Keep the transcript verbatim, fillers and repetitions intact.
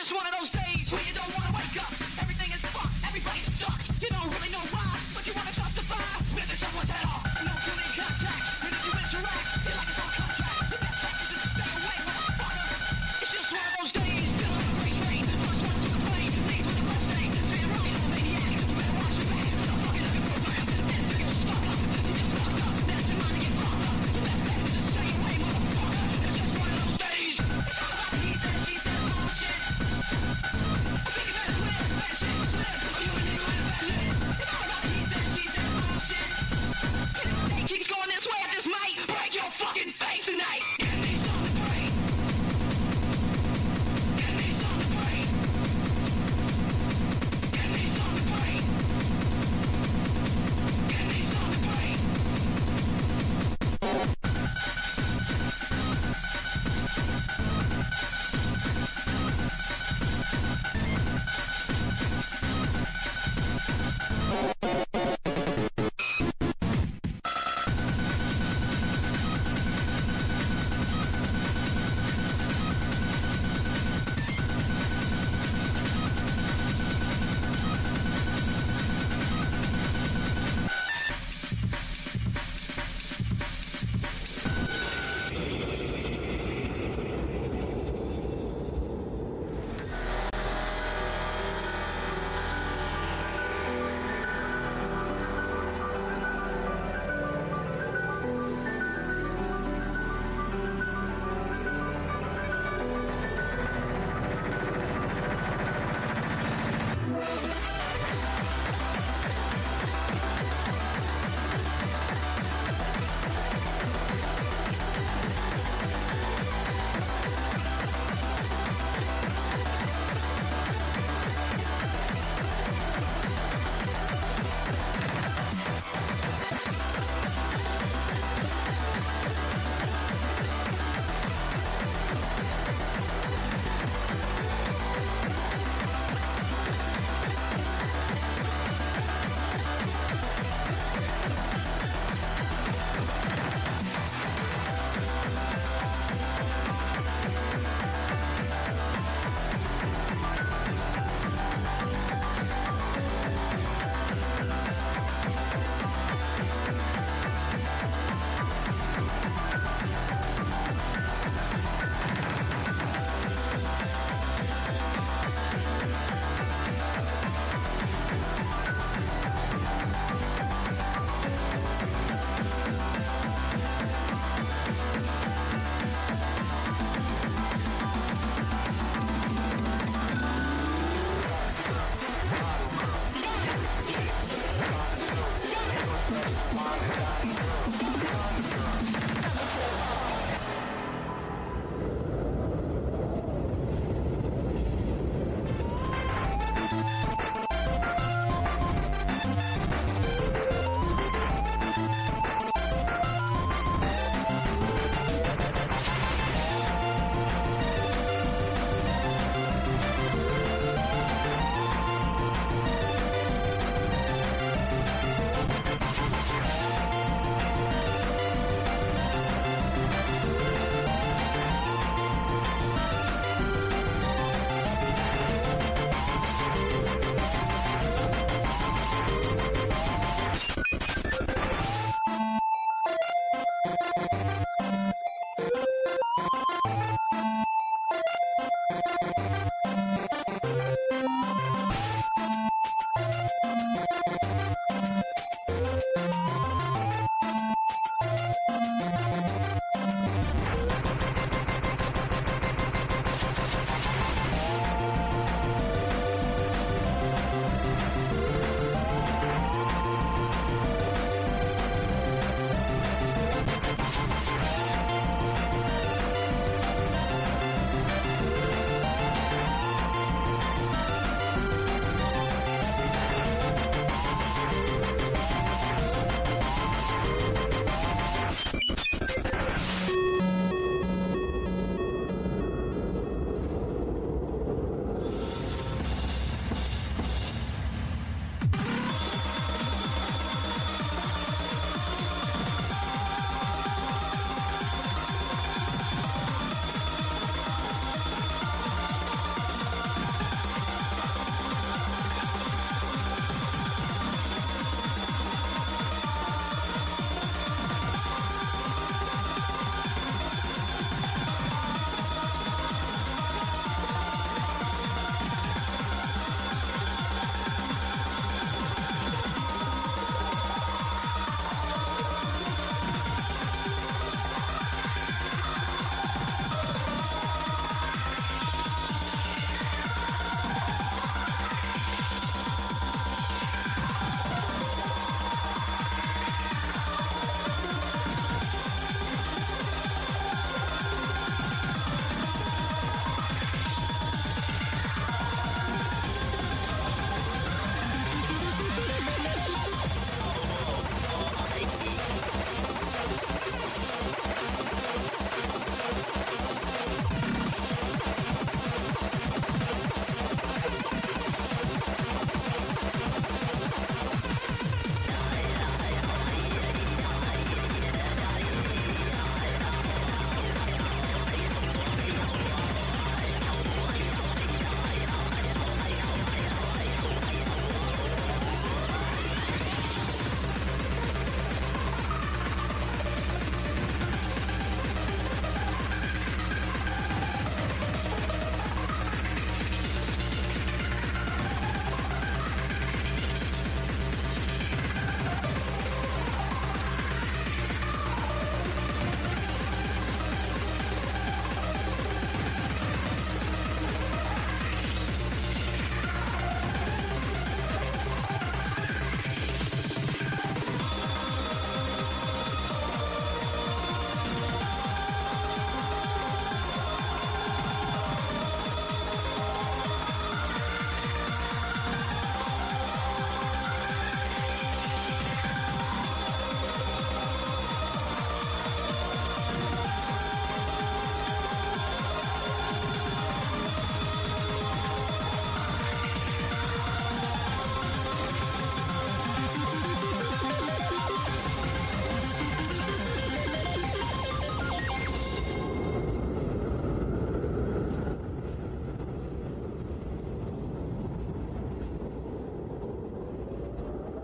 just one of those days where you don't want to wake up. Everything is fucked, everybody sucks. You don't really know why, but you want to justify ripping someone's head off. No human contact, and if you interact, you're like it's on contract. The best practice is to stay away, motherfucker. It's just one of those days, feel like a freight train. First one to complain, leads with a first name. Say you're right, I'm a maniac. You better watch your back, don't fucking have your program. And if you're stuck up, you get stuck up. That's your mind to get fucked up. The best practice is to stay away, motherfucker. It's just one of those days. It's all about the he said, she said bullshit. I think you better quit, better shit, slip. You and you and better live. It's all about the he said, she said bullshit. If the day keeps going this way, I just might break your fucking face tonight. Give me something to break. Give me something to break. Give me something to break. Give me something to break.